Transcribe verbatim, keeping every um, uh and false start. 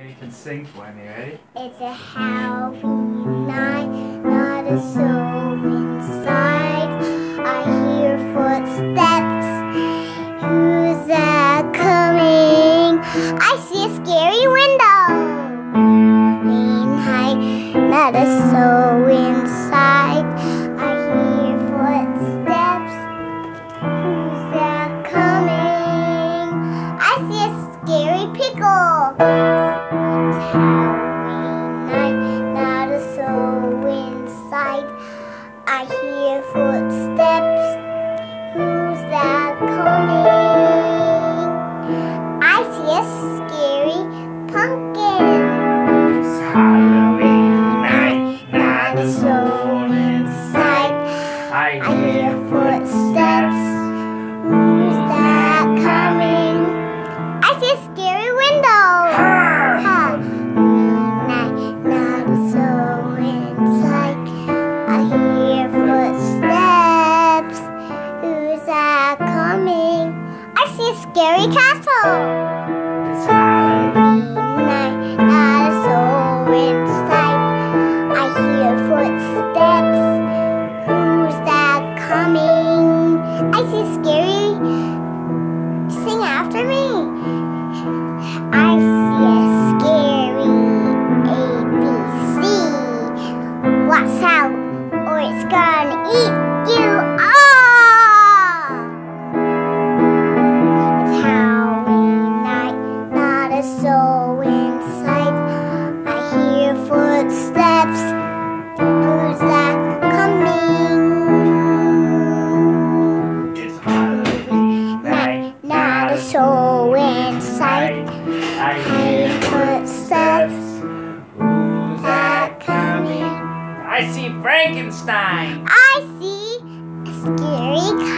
You can sing for me, ready? It's a Halloween night, not a soul inside. I hear footsteps. Who's that coming? I see a scary window. Halloween night, not a soul inside. I hear footsteps. Who's that coming? I see a scary pickle. Halloween night, not a soul inside. I hear footsteps. Who's that coming? I see a scary pumpkin. It's Halloween night, Not a soul inside. I I hear footsteps. Who's that coming? I see a scary window. Not a soul inside. I hear footsteps. Who's that coming? I see a scary castle. It's Halloween. Night, not a soul inside. I hear footsteps. Who's that coming? I see scary. Sing after me. I see a scary A B C. Watch out, or it's gonna eat you all. It's Halloween night, not a soul inside. I hear footsteps. Who's that coming? It's Halloween night, Not a soul inside. I hear footsteps. Who's that coming? I see Frankenstein. I see a scary